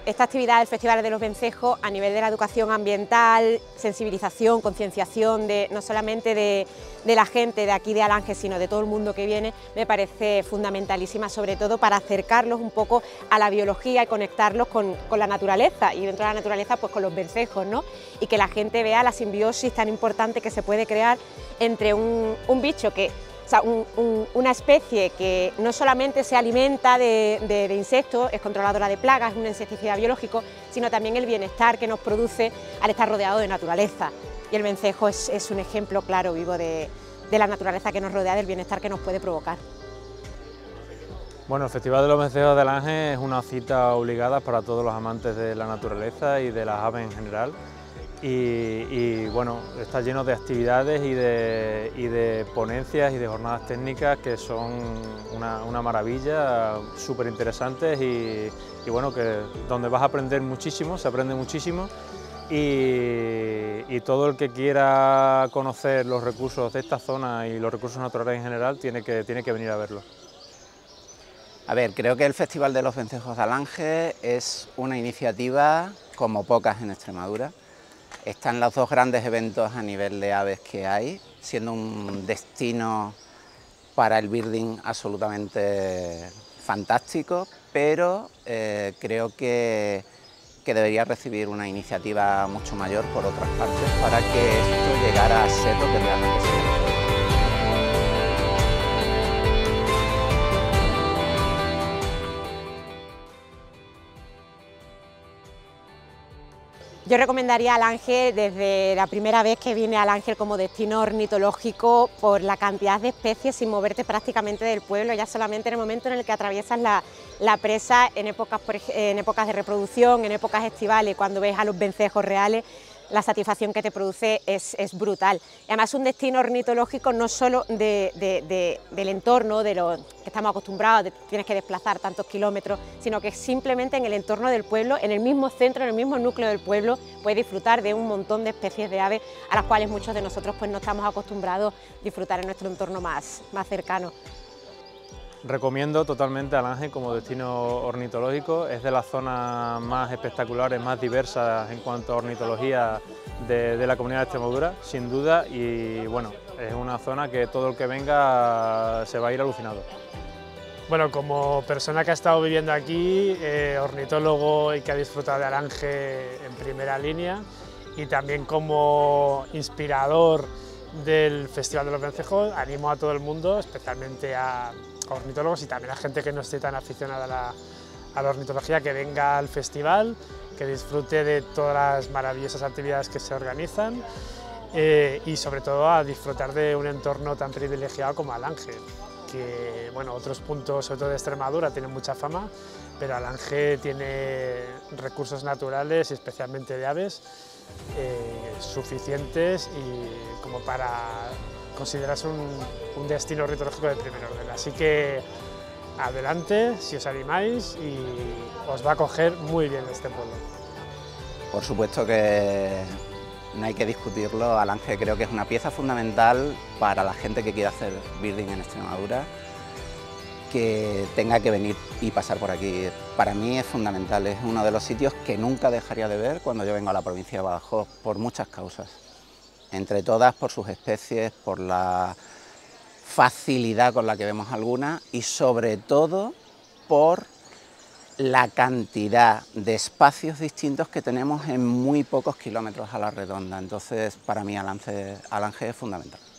esta actividad del Festival de los Vencejos, a nivel de la educación ambiental, sensibilización, concienciación no solamente de la gente de aquí de Alange, sino de todo el mundo que viene, me parece fundamentalísima, sobre todo para acercarlos un poco a la biología y conectarlos con la naturaleza, y dentro de la naturaleza pues con los vencejos, ¿no? Y que la gente vea la simbiosis tan importante que se puede crear entre un bicho que... O sea, una especie que no solamente se alimenta de insectos, es controladora de plagas, es un insecticida biológico, sino también el bienestar que nos produce al estar rodeado de naturaleza. Y el vencejo es un ejemplo claro, vivo de la naturaleza que nos rodea, del bienestar que nos puede provocar. Bueno, el Festival de los Vencejos de Alange es una cita obligada para todos los amantes de la naturaleza y de las aves en general. Y bueno, está lleno de actividades y de ponencias y de jornadas técnicas que son una maravilla, súper interesantes y bueno, donde vas a aprender muchísimo, se aprende muchísimo y todo el que quiera conocer los recursos de esta zona y los recursos naturales en general tiene que venir a verlo. A ver, creo que el Festival de los Vencejos de Alange es una iniciativa como pocas en Extremadura. Están los dos grandes eventos a nivel de aves que hay, siendo un destino para el birding absolutamente fantástico, pero creo que debería recibir una iniciativa mucho mayor por otras partes para que esto llegara a ser lo que realmente se merece. Yo recomendaría Alange desde la primera vez que viene a Alange como destino ornitológico por la cantidad de especies sin moverte prácticamente del pueblo, ya solamente en el momento en el que atraviesas la presa en épocas de reproducción, en épocas estivales, cuando ves a los vencejos reales, la satisfacción que te produce es brutal. Y además es un destino ornitológico no solo del entorno, de lo que estamos acostumbrados, tienes que desplazar tantos kilómetros, sino que simplemente en el entorno del pueblo, en el mismo centro, en el mismo núcleo del pueblo, puedes disfrutar de un montón de especies de aves a las cuales muchos de nosotros pues no estamos acostumbrados a disfrutar en nuestro entorno más cercano. Recomiendo totalmente Alange como destino ornitológico, es de las zonas más espectaculares, más diversas en cuanto a ornitología de la comunidad de Extremadura, sin duda, y bueno, es una zona que todo el que venga se va a ir alucinado. Bueno, como persona que ha estado viviendo aquí, ornitólogo y que ha disfrutado de Alange en primera línea, y también como inspirador del Festival de los Vencejos, animo a todo el mundo, especialmente a ornitólogos y también a gente que no esté tan aficionada a la ornitología, que venga al festival, que disfrute de todas las maravillosas actividades que se organizan y sobre todo a disfrutar de un entorno tan privilegiado como Alange, que bueno, otros puntos, sobre todo de Extremadura, tienen mucha fama, pero Alange tiene recursos naturales y especialmente de aves suficientes y como para considerarse un destino ornitológico de primer orden. Así que adelante, si os animáis, y os va a coger muy bien este pueblo. Por supuesto que no hay que discutirlo, Alange creo que es una pieza fundamental para la gente que quiera hacer birding en Extremadura, que tenga que venir y pasar por aquí. Para mí es fundamental, es uno de los sitios que nunca dejaría de ver cuando yo vengo a la provincia de Badajoz, por muchas causas. Entre todas por sus especies, por la facilidad con la que vemos algunas y sobre todo por la cantidad de espacios distintos que tenemos en muy pocos kilómetros a la redonda. Entonces, para mí Alange es fundamental.